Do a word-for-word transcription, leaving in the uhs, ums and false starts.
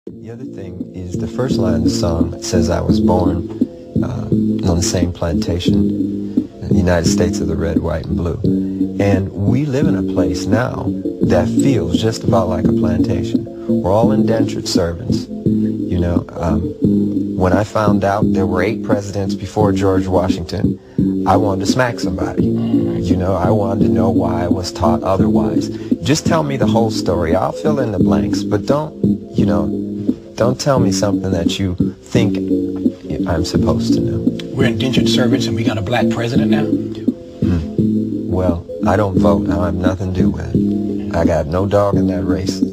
The other thing is the first line of the song says I was born uh, on the same plantation, the United States of the red, white, and blue. And we live in a place now that feels just about like a plantation. We're all indentured servants. You know, um, when I found out there were eight presidents before George Washington, I wanted to smack somebody. You know, I wanted to know why I was taught otherwise. Just tell me the whole story. I'll fill in the blanks, but don't, you know, don't tell me something that you think I'm supposed to know. We're indentured servants and we got a black president now? Mm. Well, I don't vote. I have nothing to do with it. I got no dog in that race.